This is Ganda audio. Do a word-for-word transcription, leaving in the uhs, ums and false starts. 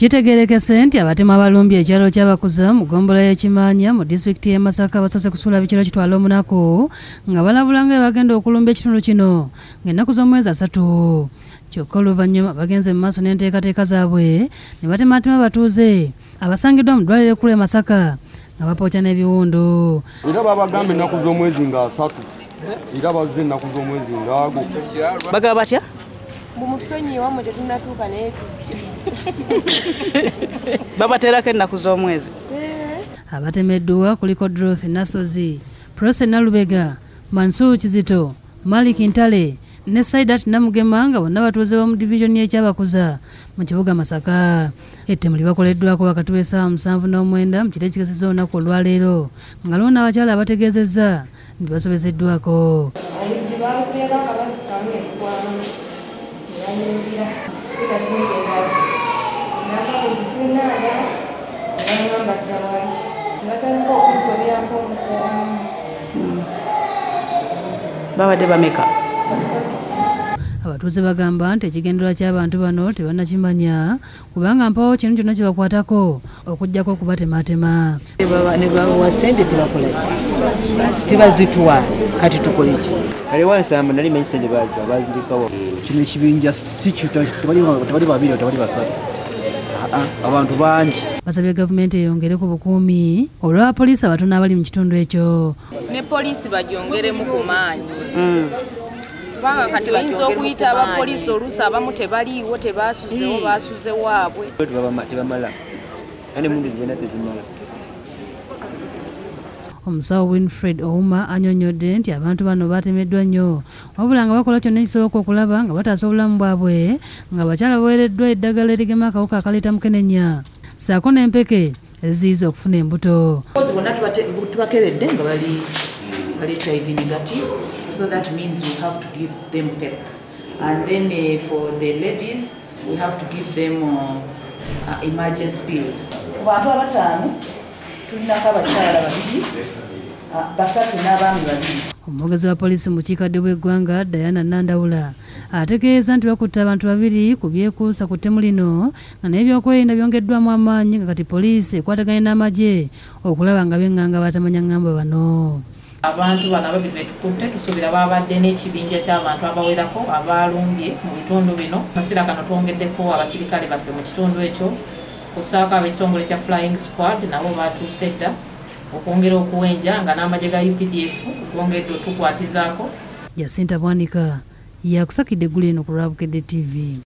Kitegeerekese nti abatema abalumbye ekyalo ky'Abakuza mu ggombolola y'Ekimaanya mu disitulikiti y'e Masaka basoose kusuula bikiro kitwala omunaku nga balabula nga bagenda okulumba ekitundu kino ng'ennaku z'omwezi asatu. Kyokka oluvannyuma bagenze mu maaso n'enteekateeka zaabwe ne batematema abatuuze abasangiddwa mu ddwaliro ekkulu e Masaka nga bapookya n'ebiwundu. Era babagamba ennaku z'omwezi nga asatu era bazze ennaku z'omwezi ngaago. Bagaba batya? Mumusonyi wamwe tetunnatuuka naye babateerako ennaku z'omwezi. Abatemeddwa kuliko Dorothy Nasozi, Prose Nalubega, Mansur Kizito, Malik Ntale ne Saidat Namugema nga bonna batuuze b'omu divisioni y'Ekyabakuza mu kibuga Masaka. Ettemu libakoleddwako wakati w'essaawa musanvu n'omwenda mu kiro ekikesezza olunaku olwaleero nga lwo n'abakyala abategeezezza nti basobezeddwako. Babadde bameka? Abatuuze bagamba nti ekigendererwa ky'abantu bano tebannakimanya kubanga mpawo kino kyonna kibakwatako okuggyako okubatematema. Ne bawa ssente tebakolaki? Tebazituwa kati tukole ki? Kale wansamba nali manyi ssente baziba bazirikawo. Kino ekibinja si kito tebali babiri tebali basatu. Abantu bangi. Basabye gavumenti eyongere ku bukuumi olwa poliisi abatono abali mu kitundu ekyo. Ne poliisi bagyongeremu ku maanyi. Kubanga kati oyinza okuyita abapoliisi oluusi abamu tebaliiwo tebaasuzewo baasuze waabwe. Tebamala. Ane mundu zena tezimala. Omusawo Winfred Ouma annyonnyodde nti abantu bano batemeddwa nnyo wabula nga bakola kyonna ekisoboka okulaba nga bataasa obulamu bwabwe nga abakyala baweereddwa eddagala erigema akawuka akaleeta mukenenya ssaako n'empeke eziyiza okufuna embuto. Bonna tubakebedde nga bali H I V negative, so that means we have to give them pep. And then uh, for the ladies, we have to give them uh, uh, emergency pills. Abantu abataano tulinako abakyala babiri basatu n'abaami babiri. Omwogezi wa poliisi mu bukiikaddyo bw'eggwanga Diana Nandawula ategeeza nti bakutte abantu babiri ku byekuusa ku ttemu lino nga n'ebyokwerinda byongeddwamu amaanyi nga kati poliisi ekwataganye n'amagye okulaba nga benganga batamanya ngamba bano. Abantu bano ababiri betukutte tusuubira babadde n'ekibinja ky'abantu abawerako abalumbye mu bitundu bino. Kaseera kano twongeddeko abasirikale baffe mu kitundu ekyo kusaako ab'ekitongole kya Flying Squad nabo batuuse dda okwongera okuwenja nga n'amagye ga U P D F twongedde otukwatizaako. Jacinta Bwanika yakusakidde eggulu eno ku Lwabukedde T V.